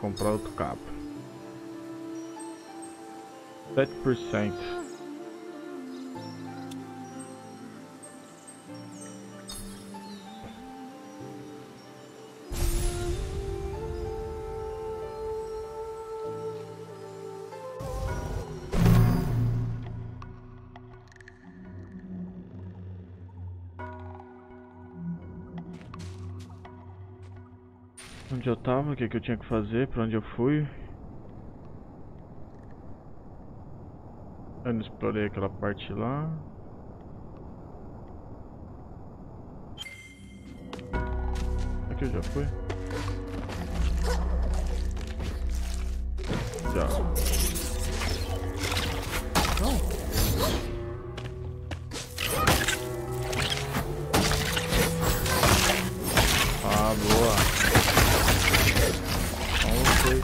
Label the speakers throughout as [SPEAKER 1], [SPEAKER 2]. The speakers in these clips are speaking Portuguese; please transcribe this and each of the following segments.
[SPEAKER 1] comprar outro cabo. 7%. Onde eu tava, o que eu tinha que fazer, pra onde eu fui. Eu não explorei aquela parte lá. Aqui eu já fui. Já. Não. Ah, boa. Vamos ver.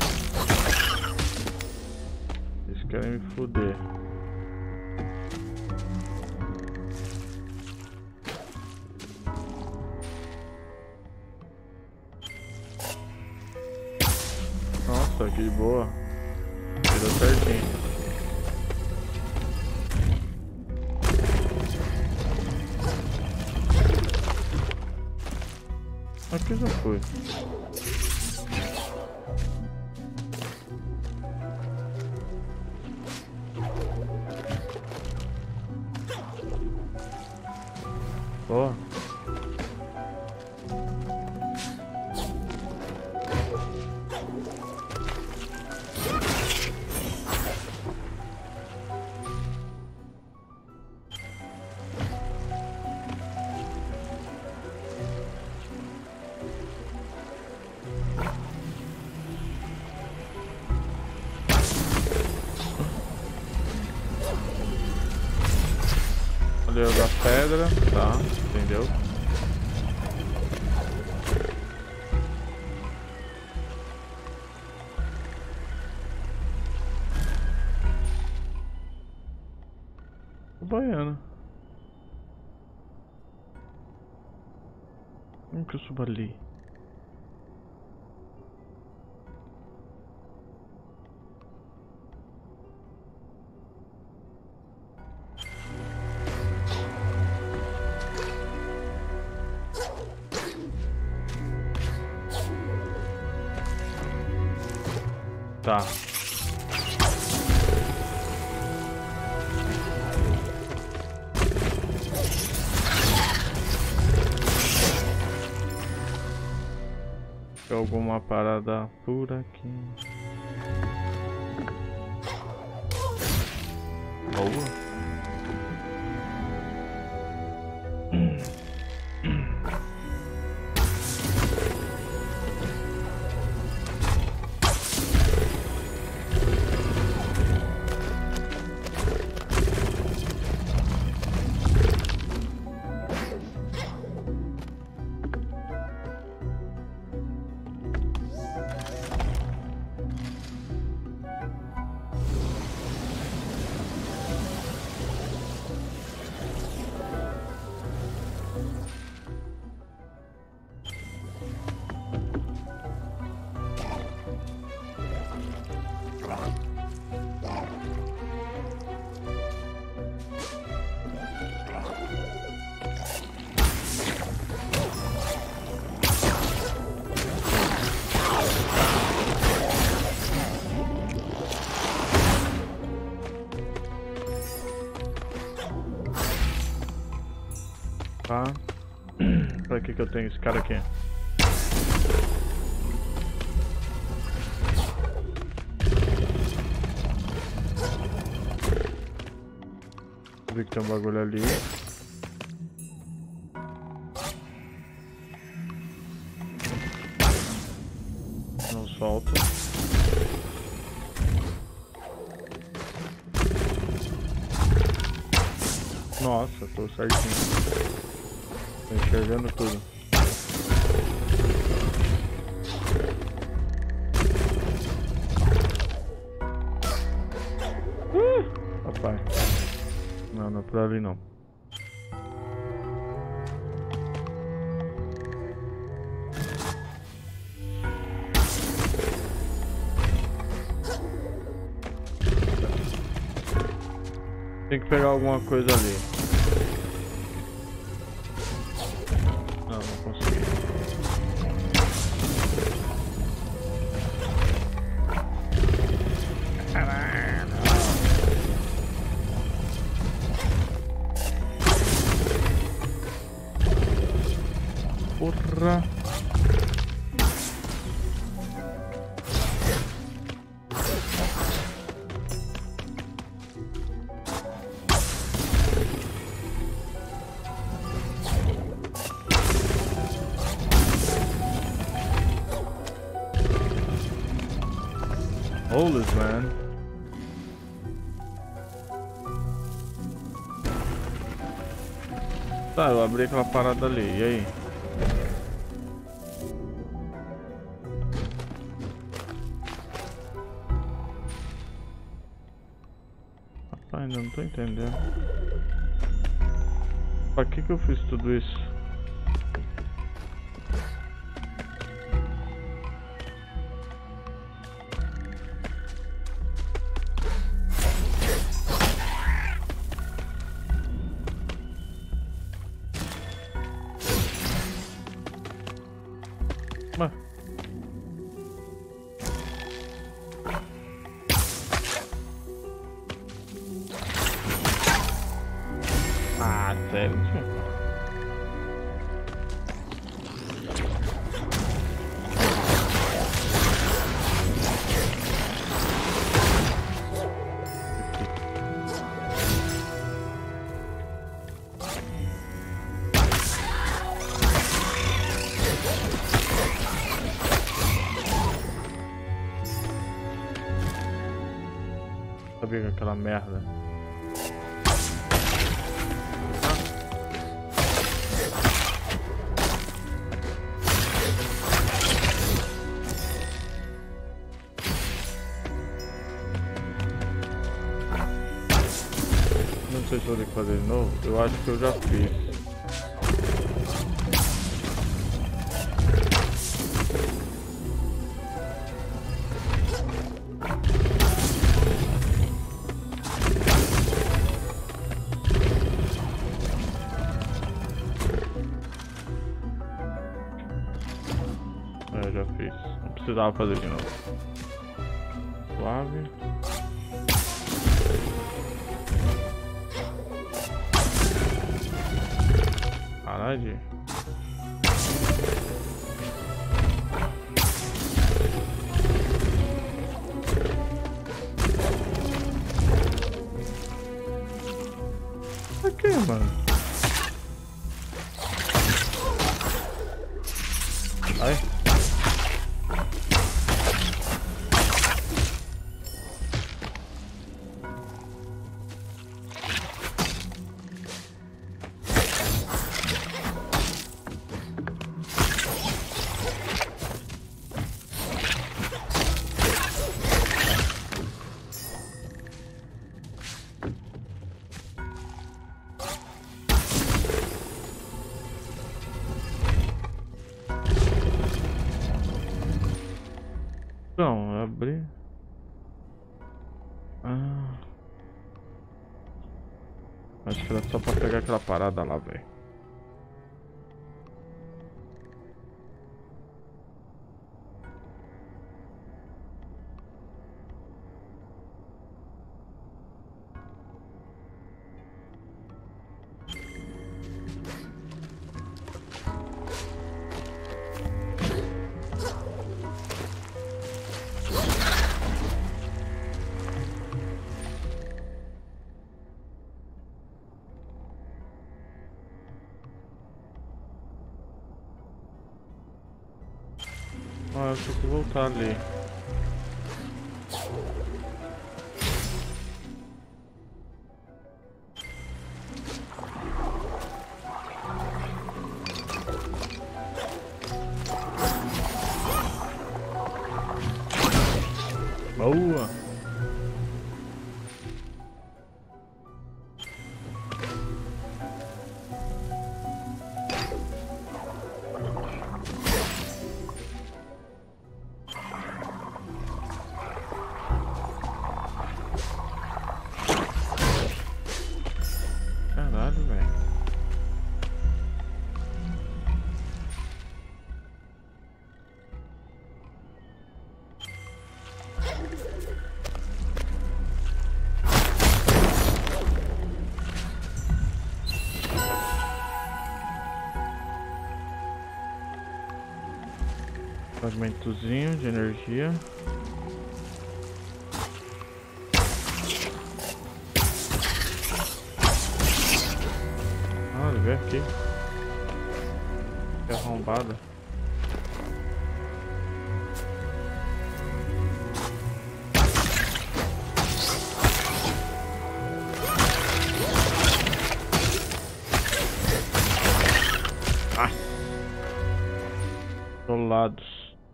[SPEAKER 1] Eles querem me foder. Nossa, que boa. Deu certinho. Aqui já foi. Ó. Olha da pedra, tá, entendeu? O baiano. Como que eu subo ali? Tá. Tem alguma parada por aqui? Boa. Tá. Pra que eu tenho esse cara aqui? Vi que tem um bagulho ali. Não solta. Nossa, tô certinho. Tô enxergando tudo. Rapaz. Não, não é por ali não. tem que pegar alguma coisa ali. Não, não consegui. Porra. Holy man. Tá, eu abri aquela parada ali, e aí? Rapaz, ainda não tô entendendo. Pra que eu fiz tudo isso? Mas... Ah, sério, tio? Sabia que aquela merda. Não sei se vou ter que fazer de novo. Eu acho que eu já fiz. Eu já fiz. Não precisava fazer de novo. Suave. Caralho. Pra que, mano? Ai. Então, abri. Ah. Acho que era só pra pegar aquela parada lá, velho. Ah, eu tenho que voltar ali. Boa! Fragmentozinho de energia. Ah, ele veio aqui. Que arrombada. Ah! Solados.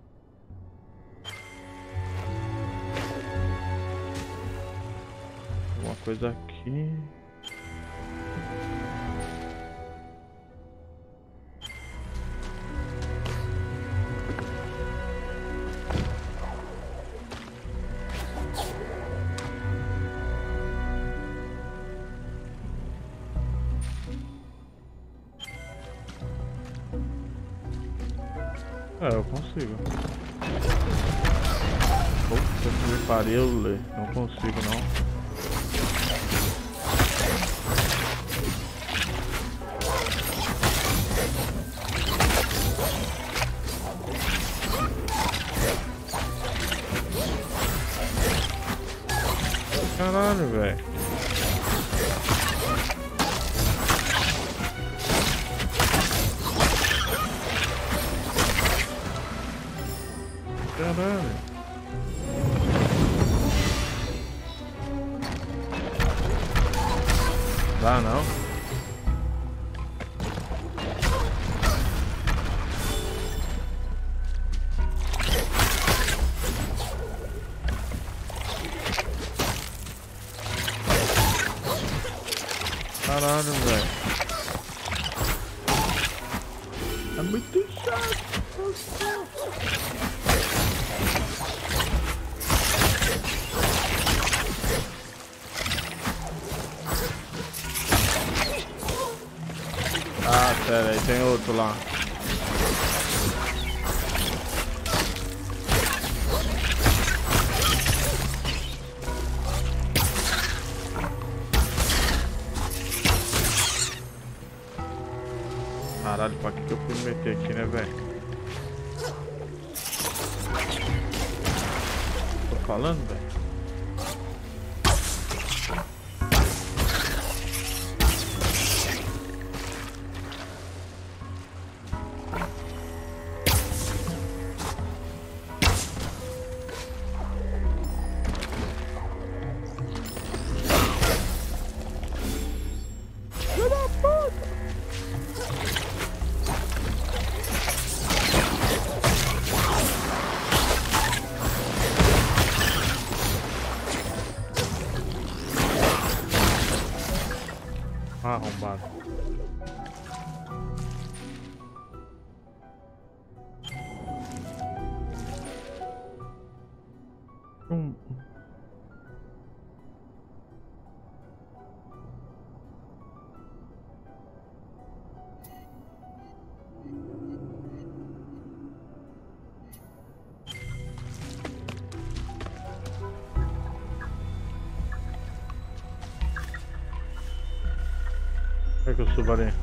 [SPEAKER 1] Uma coisa aqui. É, eu consigo. Puta que pariu, não consigo não. Caralho, velho. Caralho. Dá não? Caralho, velho. É muito chato. Ah, pera aí, tem outro lá. Caralho, pra que eu fui me meter aqui, né, velho? Tô falando, velho. Arrombado. Como é que eu subo ali?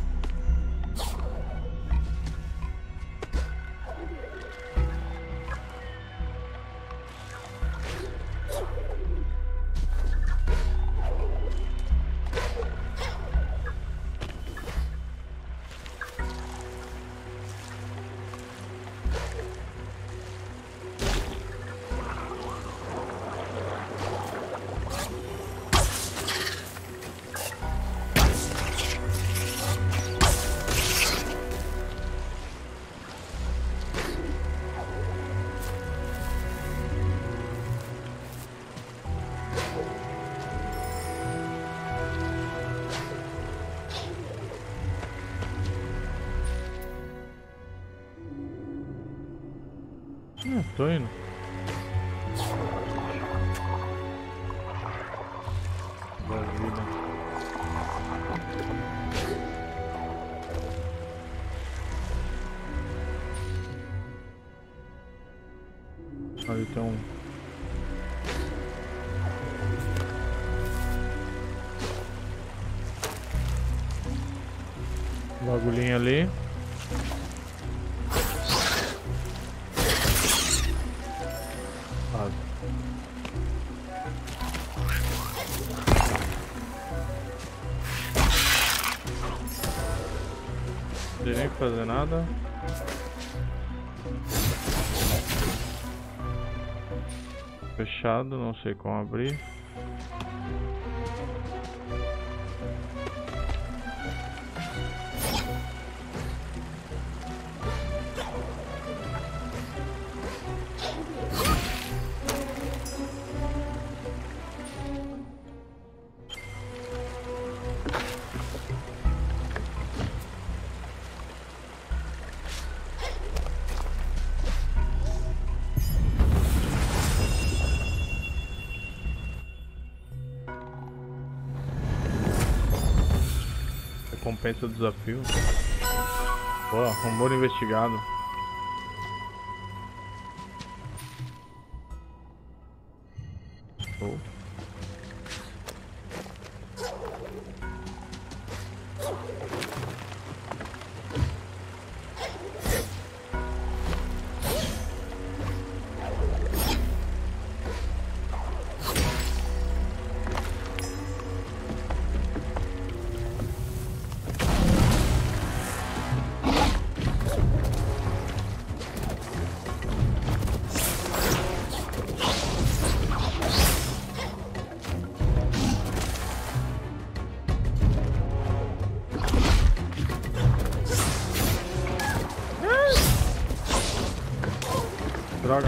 [SPEAKER 1] Tô indo. Da vida. Ali tem um. Bagulhinho ali. Quase. Não tem nem que fazer nada. Fechado, não sei como abrir. Recompensa do desafio. Boa, rumor investigado. Oh. Droga.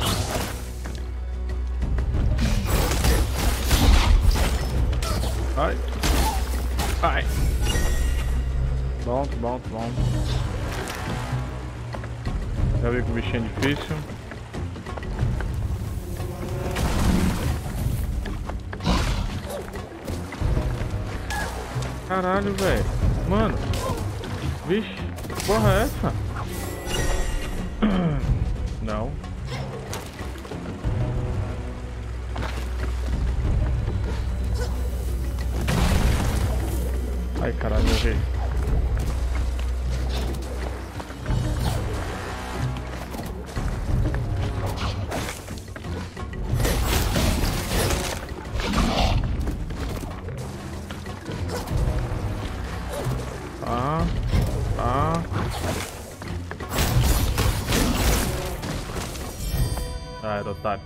[SPEAKER 1] Ai. Ai. Bom. Já vi que o bichinho é difícil. Caralho, velho. Mano. Vixe. Que porra é essa? Não. Ai, caralho, errei. Ah, era otário.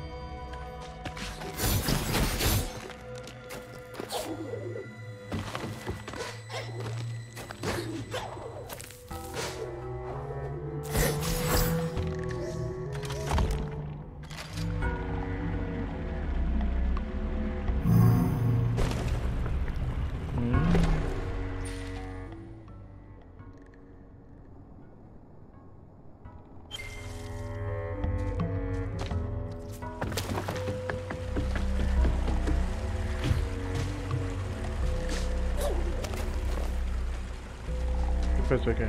[SPEAKER 1] O que foi isso aqui?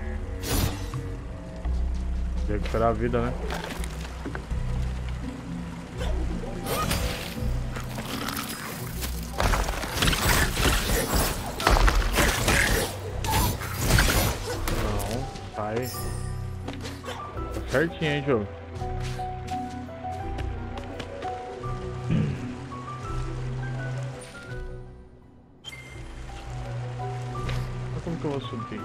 [SPEAKER 1] Recuperar a vida, né? Não, sai. Tá certinho, hein, jogo? Como que eu vou subir?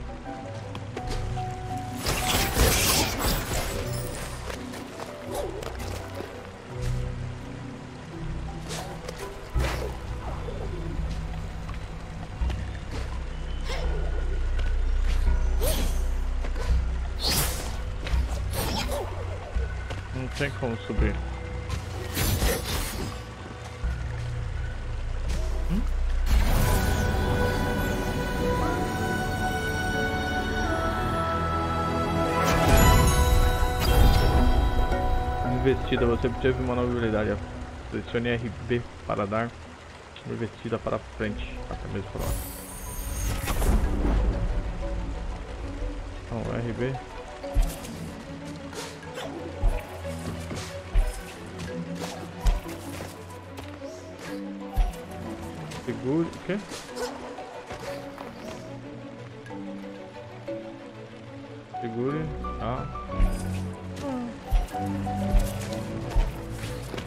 [SPEAKER 1] Não tem como subir. Investida, você obteve uma nova habilidade. Selecione RB para dar investida para frente, até mesmo para lá. Então, RB. Segure, o quê? Segure,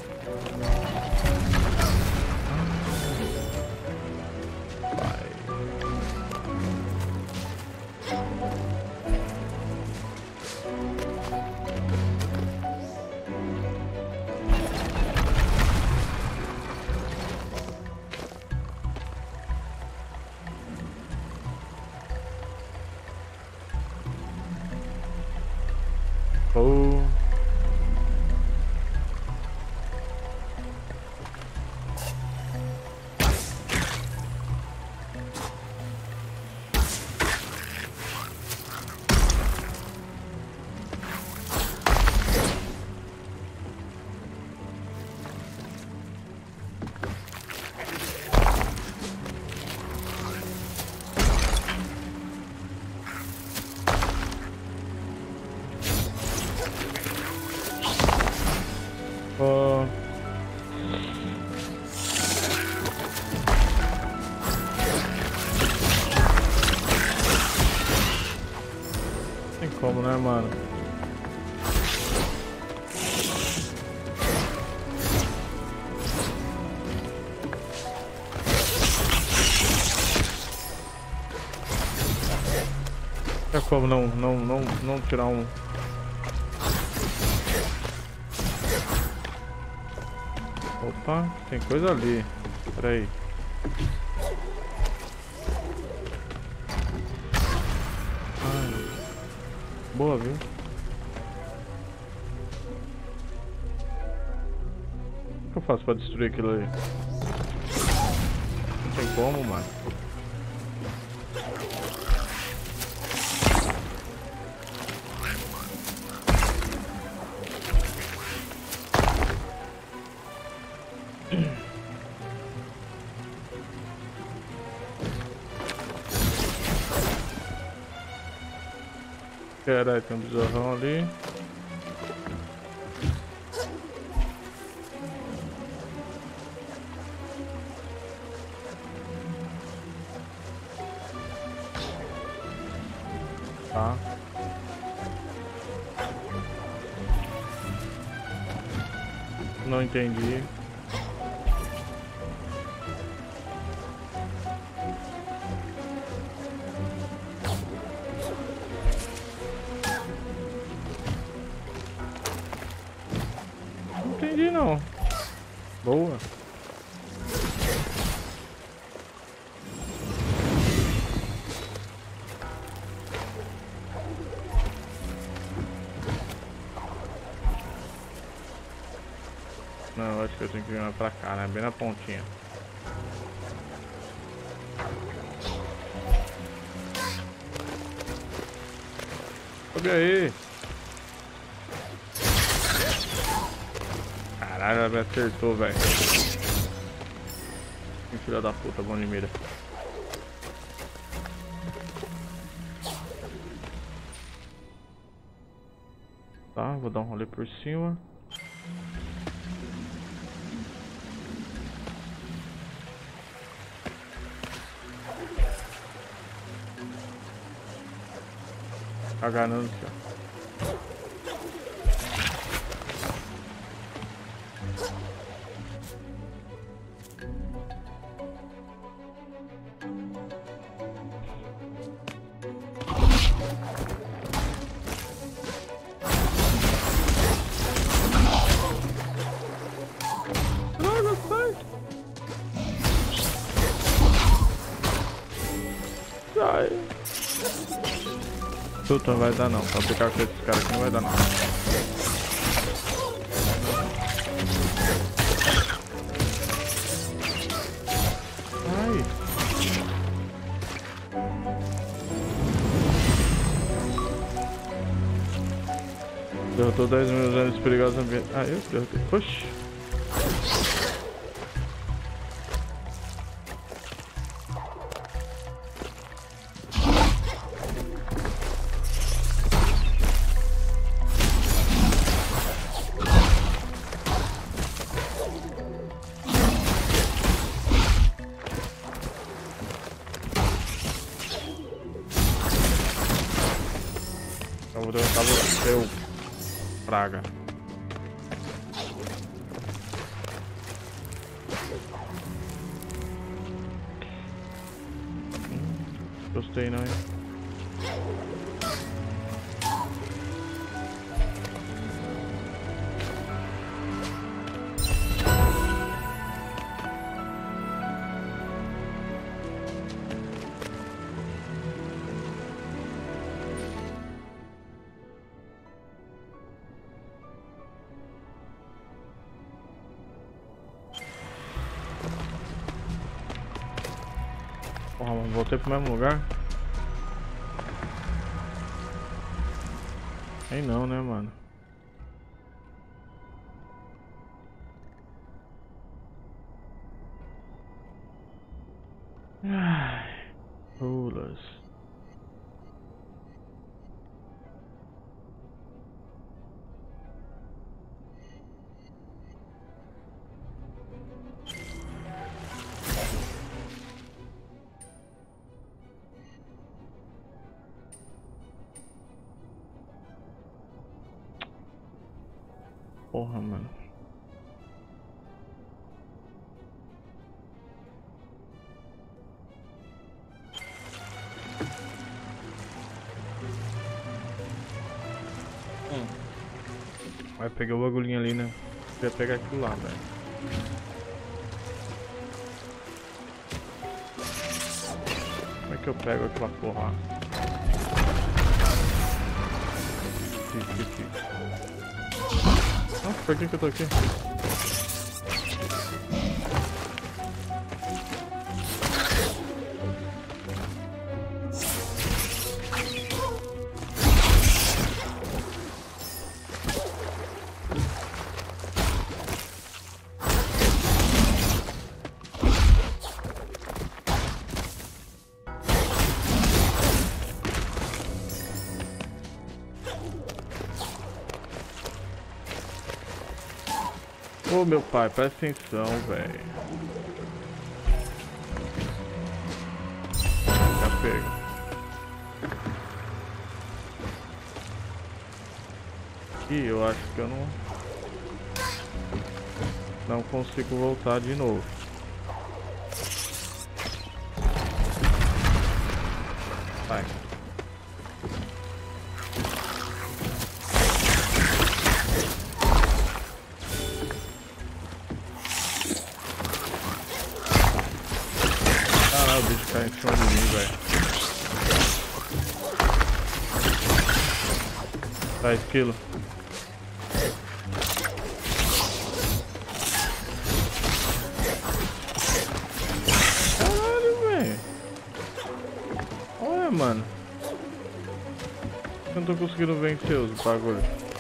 [SPEAKER 1] Oh. Oh. Tem como, né, mano? Tem como não tirar um. Opa, tem coisa ali. Pera aí. Ai, boa, viu? O que eu faço pra destruir aquilo ali? Não tem como, mano. Caralho, tem um besourrão ali. Tá. Não entendi. Não entendi não. Boa. Não, acho que eu tenho que vir pra cá, né? Bem na pontinha. Sobe aí. Caralho, ela me acertou, velho. Que filha da puta, bom de mira. Tá, vou dar um rolê por cima. A ganância. Droga, sai! Sai! Puta, não vai dar não. Pra ficar com esses caras aqui não vai dar não. Ai! Derrotou 10 mil anos perigosos ambientes. Ah, eu derrotei. Oxi! Eu vou derrotar você, praga. Gostei não, hein? Calma, voltei pro mesmo lugar. Aí não, né, mano? Ai, pulas. Porra, mano. Vai pegar o bagulhinho ali, né? Eu ia pegar aquilo lá, velho. Como é que eu pego aquela porra? Aqui. Nossa, por que eu tô aqui? Ô meu pai, presta atenção, velho. Já pega. E eu acho que eu não consigo voltar de novo. Vai. Caralho, o bicho cai em cima de mim, velho. Tá, esquilo. Caralho, velho. Olha, mano. Eu não tô conseguindo vencer os bagulhos.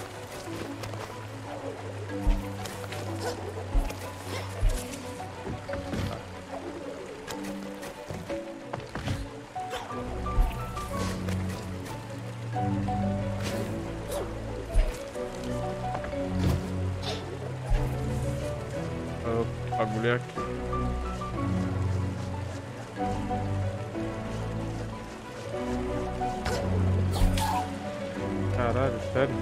[SPEAKER 1] O bagulho é aqui. Caralho, sério?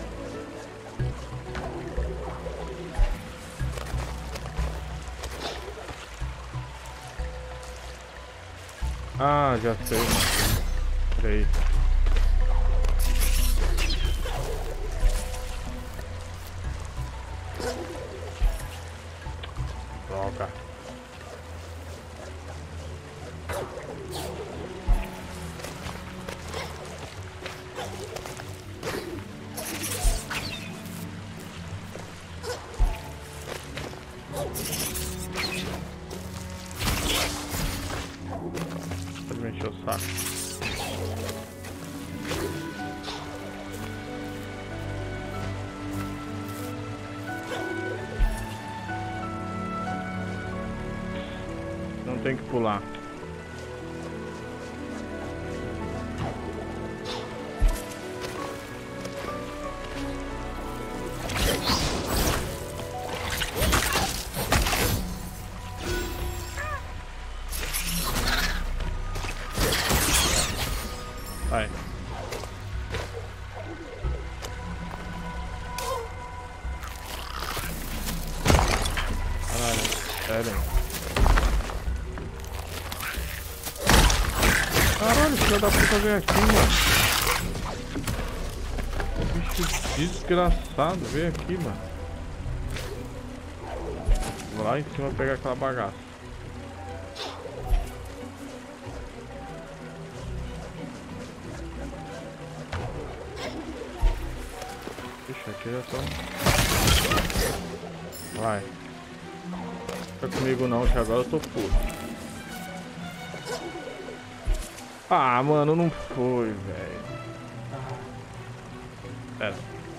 [SPEAKER 1] Ah, já sei, mano. Peraí. Droga. Pode me encher o saco. Não tem que pular. Vai. Caralho, sério. Caralho, filho da puta veio aqui, mano. Bicho desgraçado veio aqui, mano. Vou lá em cima pegar aquela bagaça. Ixi, aqui já tô. Vai. Não fica comigo não, que agora eu tô puto. Ah, mano, não foi, velho. Pera.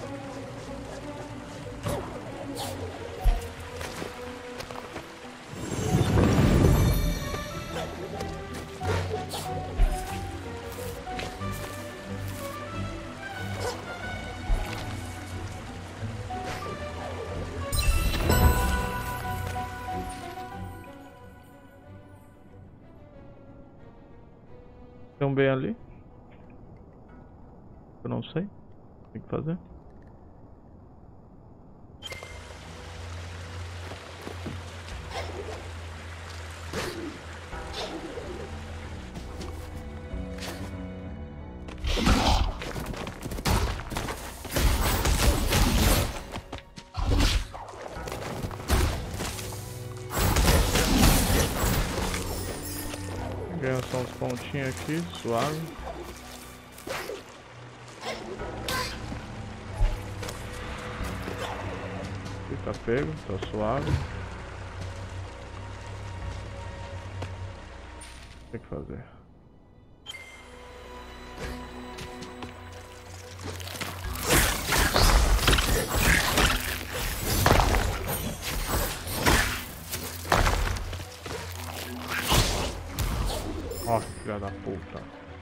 [SPEAKER 1] Tem um bem ali. Eu não sei. Tem que fazer. Ganhar só uns pontinhos aqui, suave. Aqui tá pego, tá suave. Tem que fazer. Ó, filha da puta.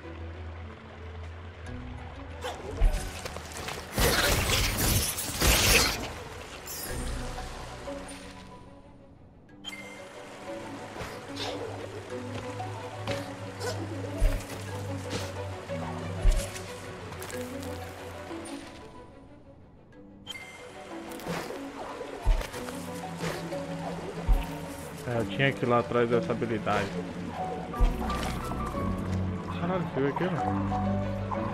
[SPEAKER 1] É, eu tinha que ir lá atrás dessa habilidade. Caralho, você viu aquilo?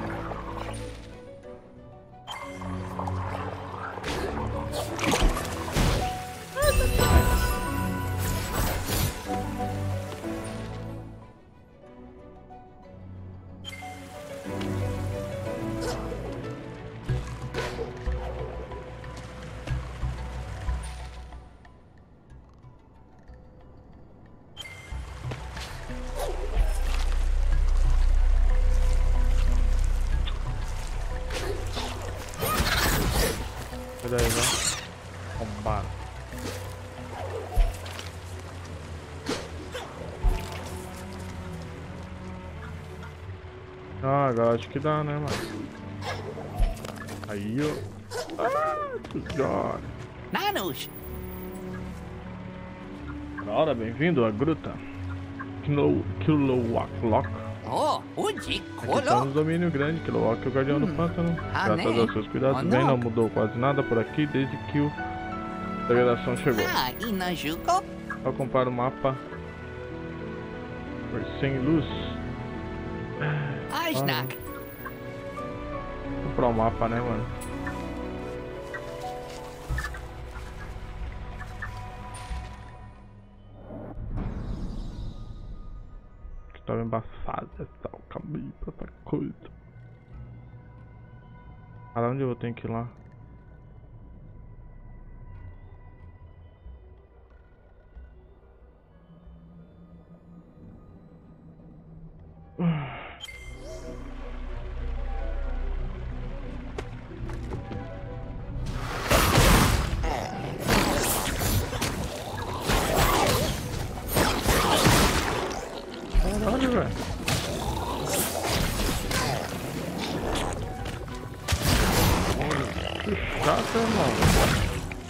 [SPEAKER 1] Cuidado aí, vai. Arrombado. Ah, agora acho que dá, né, mano? Aí, ó. Ah, God.
[SPEAKER 2] Nanos!
[SPEAKER 1] Ora, bem-vindo à gruta. Kilowatlock.
[SPEAKER 2] Oh, Uji,
[SPEAKER 1] Aqui
[SPEAKER 2] Kolo!
[SPEAKER 1] estamos no domínio grande, Kilowatlock, o guardião do pântano. Graças
[SPEAKER 2] né?
[SPEAKER 1] aos seus cuidados,
[SPEAKER 2] Oh,
[SPEAKER 1] bem, não
[SPEAKER 2] não.
[SPEAKER 1] mudou quase nada por aqui desde que a degradação chegou.
[SPEAKER 2] Ah, Inajuko?
[SPEAKER 1] Ao comprar o mapa por sem luz.
[SPEAKER 2] Ajnak!
[SPEAKER 1] Comprar o mapa, né, mano? Que tava embaçado essa o caminho pra essa coisa. Ah, onde eu tenho que ir lá? Caralho, velho. Que chato, irmão.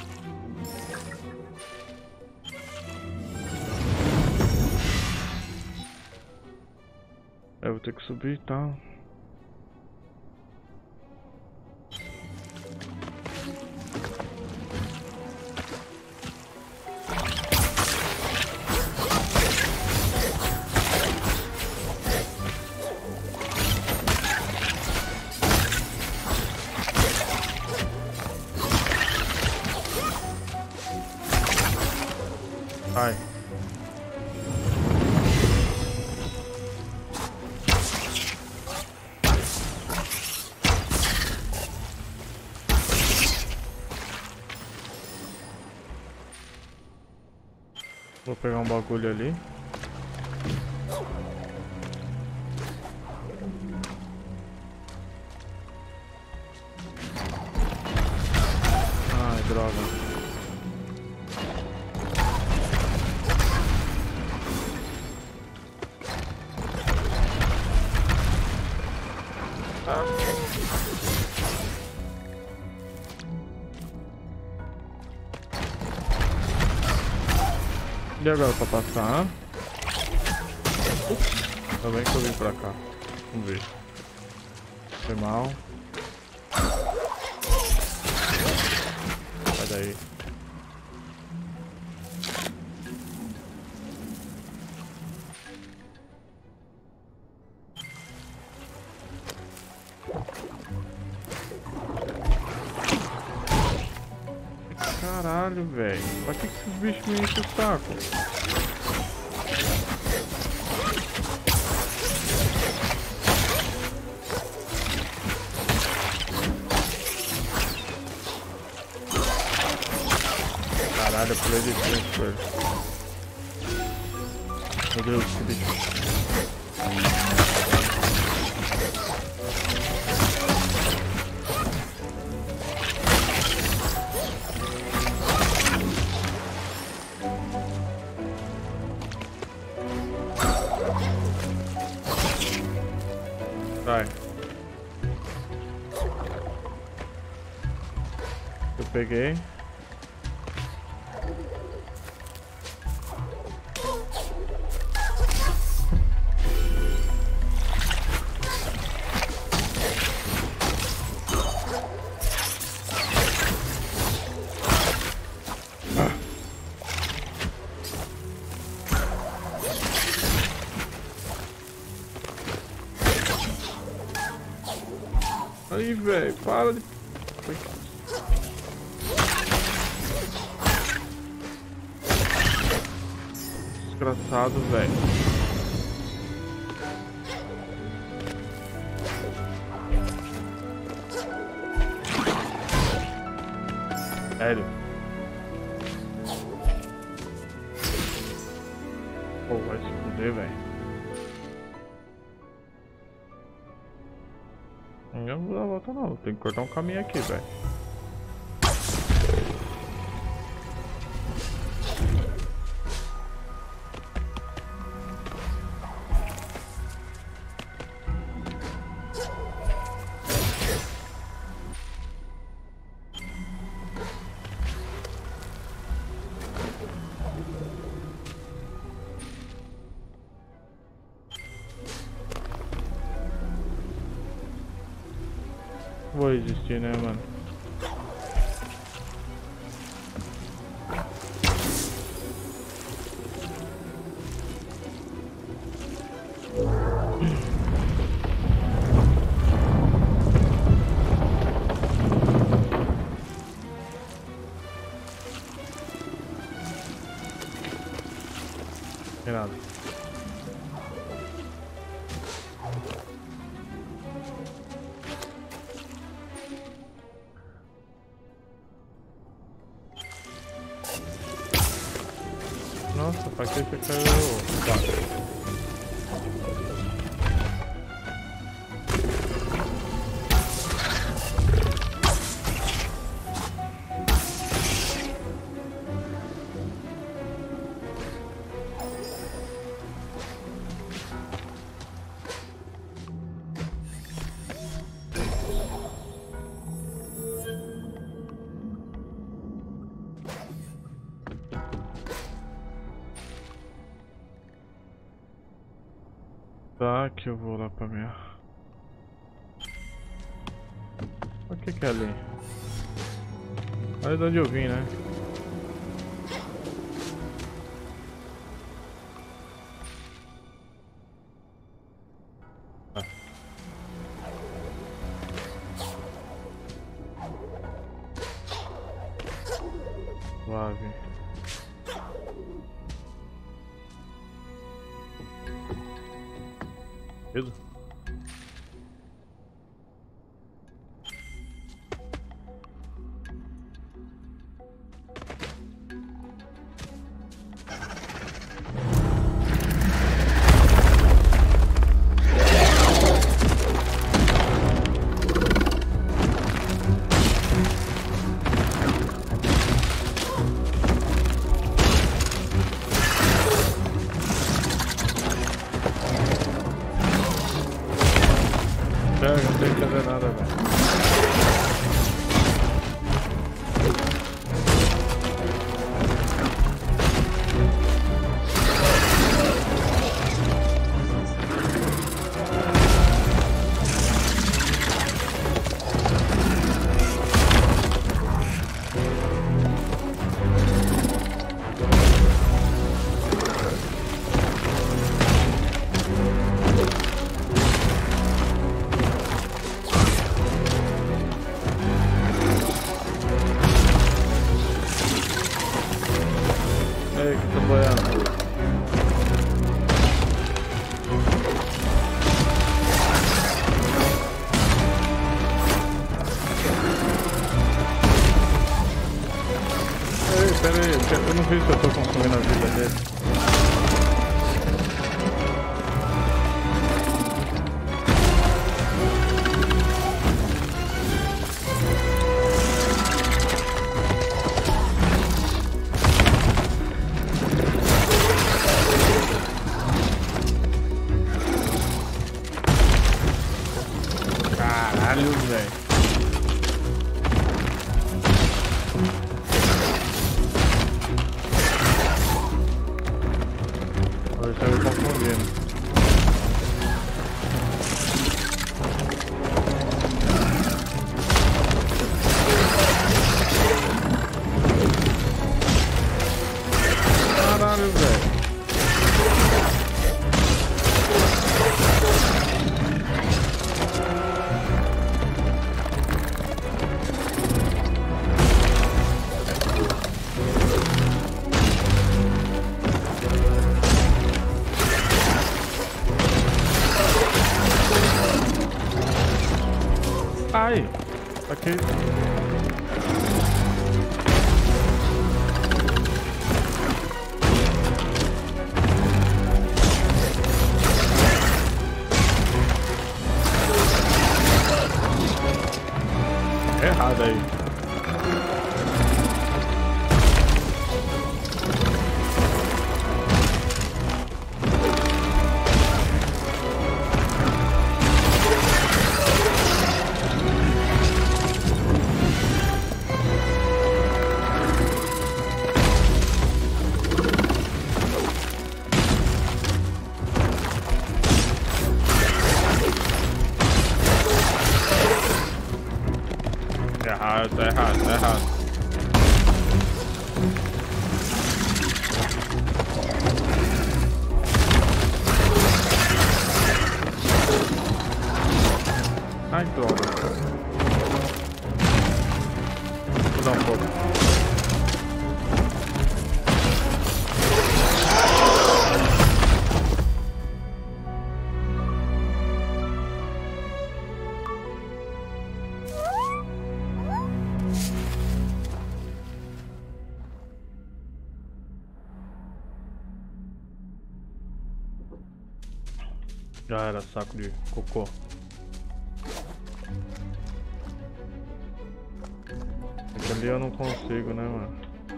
[SPEAKER 1] Eu vou ter que subir e tal. Ai. Vou pegar um bagulho ali. droga. E agora pra passar? Tá bem que eu vim pra cá. Vamos ver. Foi mal. Sai daí. Caralho, velho. Pra que esses bichos me enchem o saco? Caralho, eu pulei de transfer. Meu Deus, que bicho. Vai. Eu peguei. Aí, velho, para de... Desgraçado, velho. Sério. Pô, vai se fuder, velho. Eu não vou dar a volta não, tem que cortar um caminho aqui, velho. Vou existir, né, mano? Tem nada. Nossa, pra que você caiu? Tá. Tá, que eu vou lá pra minha... O que é ali? Olha de onde eu vim, né? Ah. Suave. Medo? nada, velho. Ei, que tô boiando. Ei, pera aí, eu não vi se eu tô consumindo a vida dele. Caralho, velho. Agora já me confundindo. Caralho, velho. Ai, aqui. Errado aí. Errado, tá errado, tá errado. Ai, droga. Vou dar um pouco. Já era, saco de cocô. Esse ali eu não consigo, né, mano?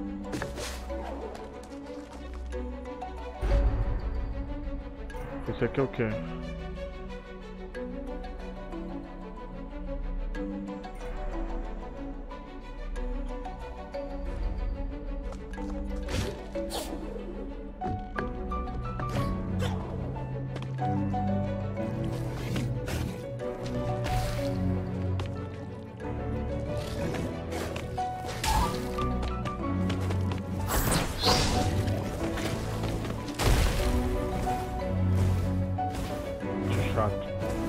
[SPEAKER 1] Esse aqui é o quê? Chato.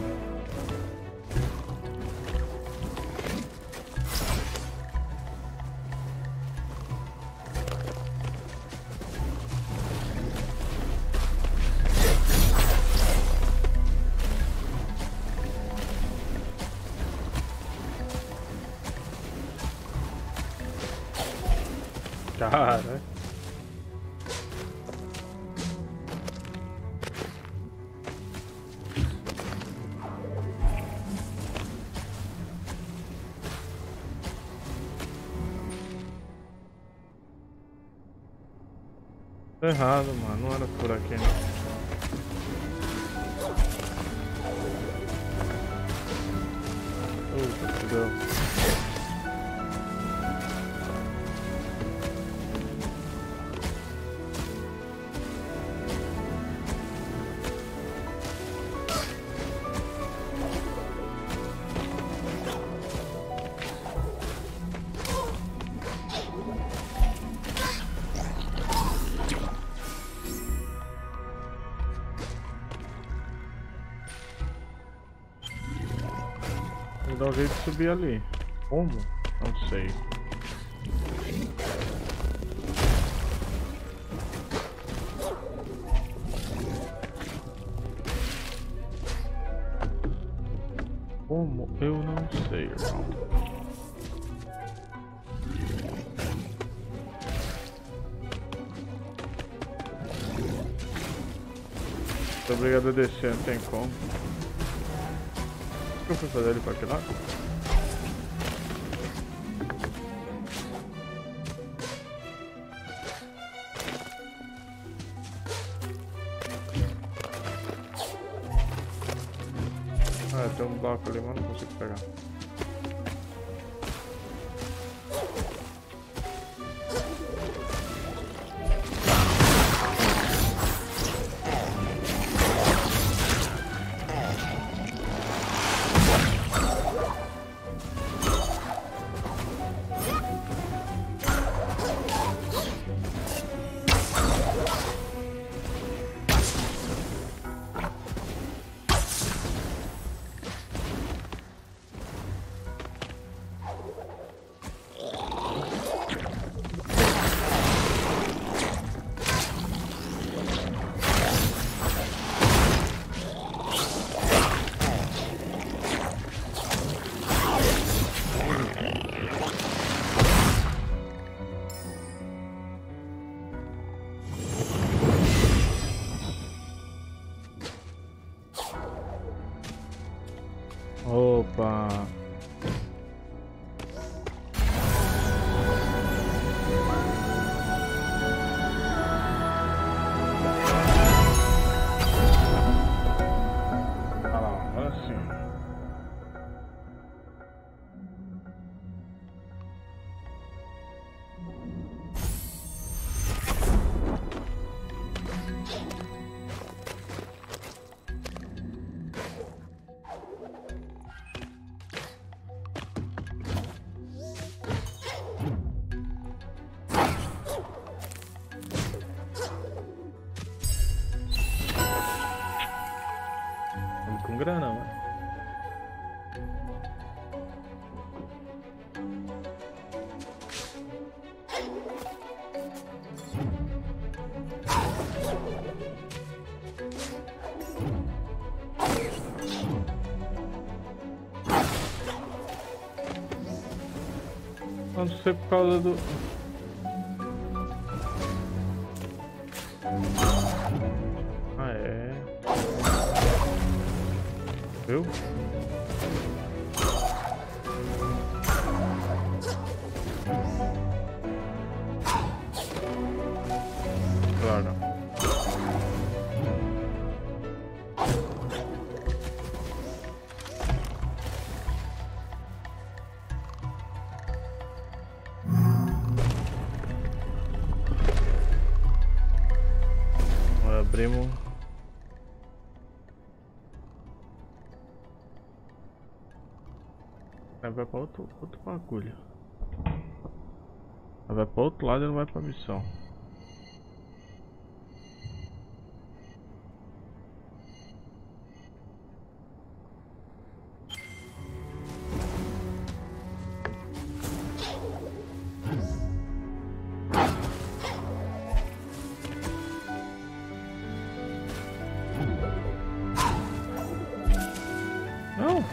[SPEAKER 1] Cara. Tá errado, mano. Não era por aqui, não. Opa, fudeu. Vou dar um jeito de subir ali. Como? Não sei. Como? Eu não sei, irmão. Tô obrigado a descer, não tem como. O que eu fui fazer ali pra aquele lado? Ah, tem um bloco ali, mas não consigo pegar. Opa! Ah lá, agora sim. Vamos com grana, mano. Não sei por causa do... Ah, é... Viu? Claro. Abrimos. Aí vai pra outro bagulho. Aí vai pra outro lado e não vai pra missão. Não!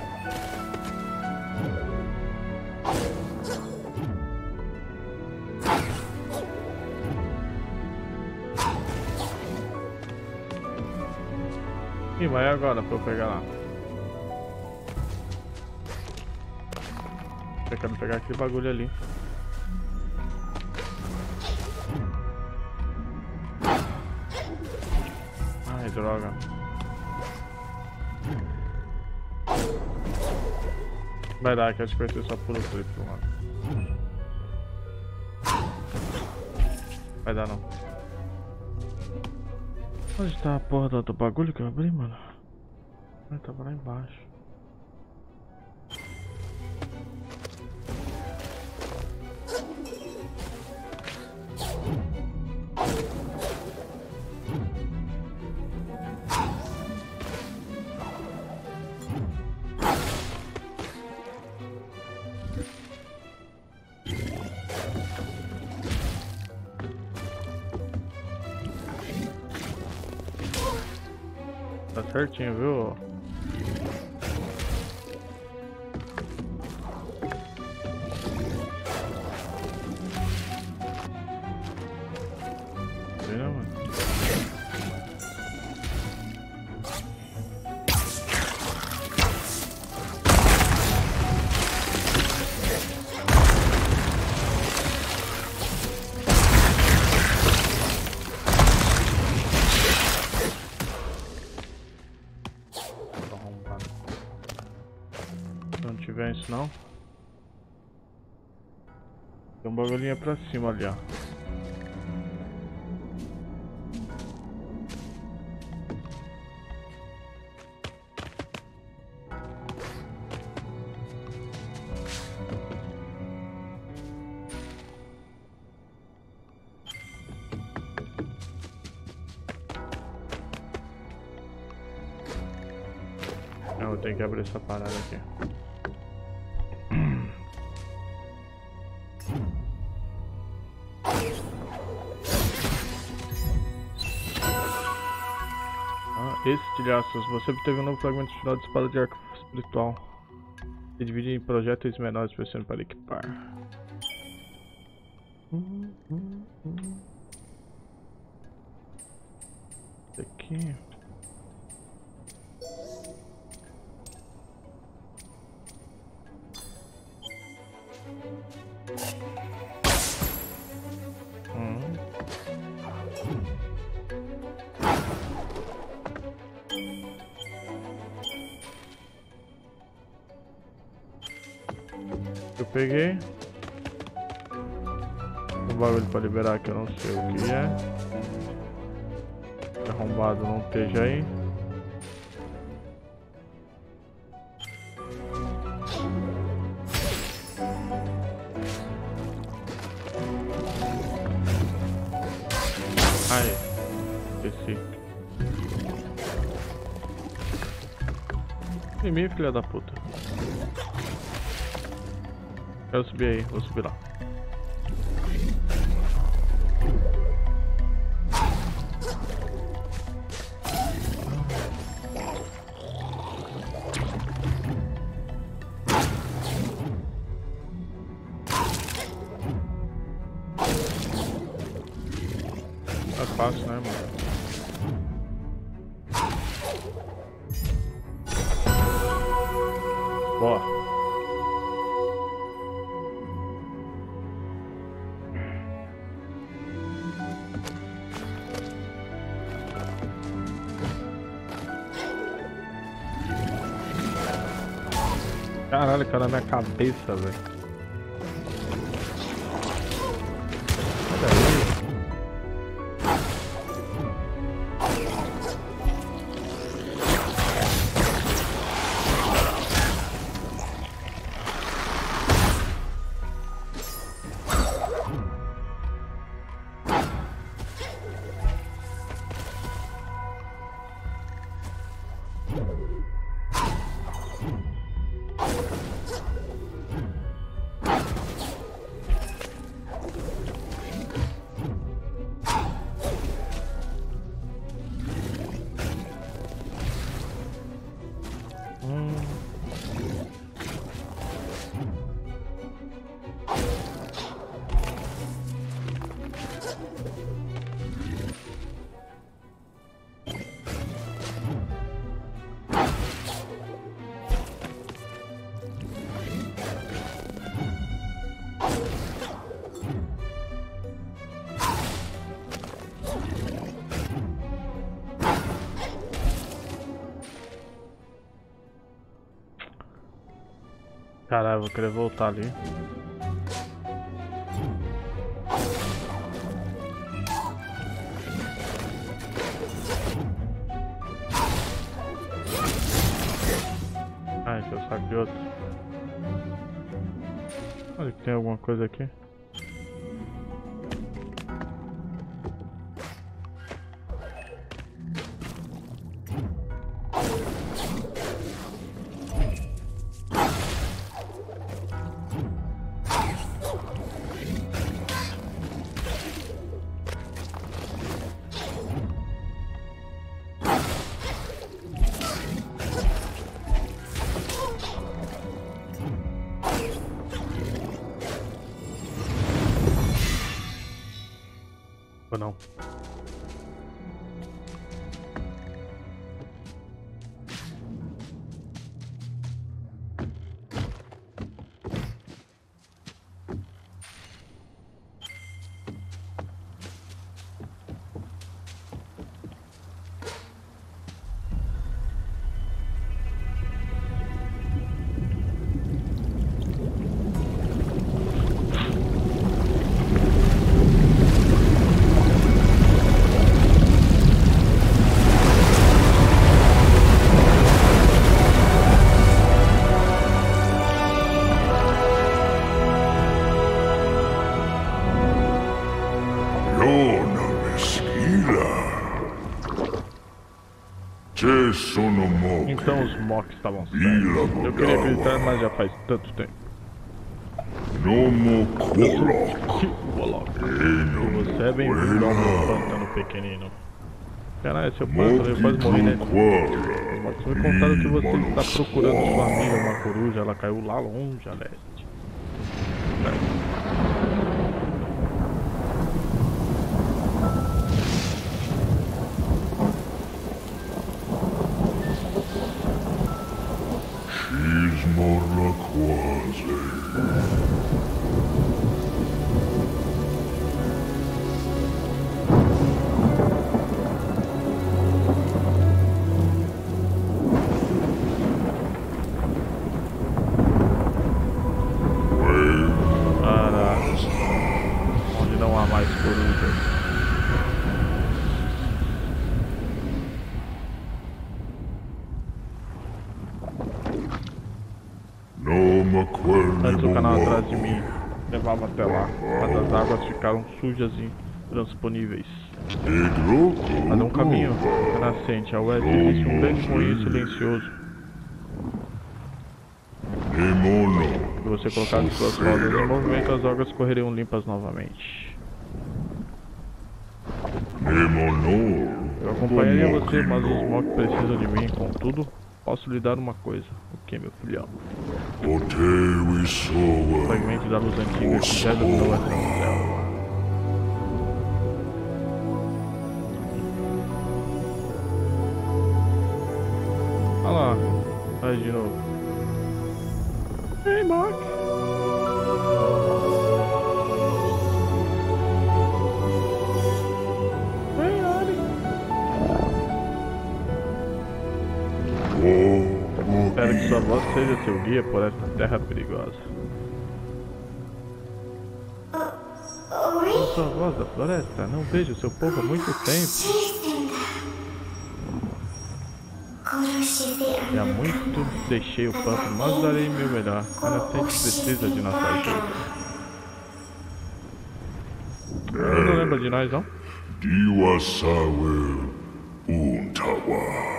[SPEAKER 1] E vai agora pra eu pegar lá. Eu quero pegar aquele bagulho ali. Ai, droga. Vai dar, que acho que vai ser só pulo triplo, mano. Vai dar não. Onde tá a porra do bagulho que eu abri, mano? Ah, tava lá embaixo. Tá certinho, viu? Sei não, mano. Se não tiver isso não. Tem um bagulhinho pra cima ali, ó. Não, eu tenho que abrir essa parada aqui. Estilhaços. Você obteve um novo fragmento final de espada de arco espiritual. Se divide em projetos menores pressionando para equipar. Esse aqui. Eu peguei o bagulho para liberar que eu não sei o que é. Arrombado não esteja aí. Aí, esqueci. Em mim, filha da puta. Eu subi aí, vou subir lá. É fácil, né, mano? Boa. Caralho, cara, na minha cabeça, velho. Olha aí. Caralho, vou querer voltar ali. Ah, esse é o saco de outro. Olha que tem alguma coisa aqui. Ou não?
[SPEAKER 3] Lona Mesquila. Te sono moque.
[SPEAKER 1] Então os mocks estavam
[SPEAKER 3] Vila
[SPEAKER 1] certos. Eu queria acreditar, mas já faz tanto tempo.
[SPEAKER 3] Nomo Quolok.
[SPEAKER 1] Você é bem-vindo ao meu pântano pequenino. Caralho, seu pântano, eu quase morri, né? Os mocks me contaram que você está procurando sua amiga, uma coruja. Ela caiu lá longe a leste.
[SPEAKER 3] Ismorla quase.
[SPEAKER 1] Para onde não há mais corujas.
[SPEAKER 3] Noma
[SPEAKER 1] Antes o canal atrás de
[SPEAKER 3] Quelli
[SPEAKER 1] mim levava até lá, mas as águas ficaram sujas e intransponíveis. Mas é um caminho nascente. A oeste existe um grande moinho silencioso. Se você colocar suas rodas em movimento, as águas correriam limpas novamente. Eu acompanharia você, mas os Mok precisam de mim. Contudo, posso lhe dar uma coisa. O que, meu filhão? Fragmento da luz antiga que já dominou essa selva. Olha lá, vai de novo. Ei, Mok! Ei, Ari! Espero que sua voz seja seu guia por esta terra perigosa. Eu sou a voz da floresta. Não vejo seu povo há muito tempo. E há muito deixei o pântano, mas darei meu melhor. A nascente precisa de nossa ajuda. Você não lembra de nós, não?
[SPEAKER 3] Diwasawe Untawa.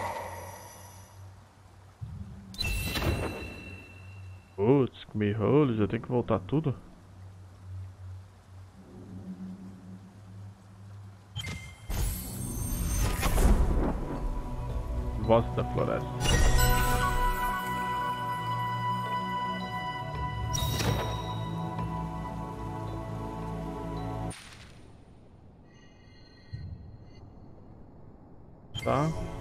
[SPEAKER 1] Putz, que me rolo, já tem que voltar tudo? Voz da floresta. Tá.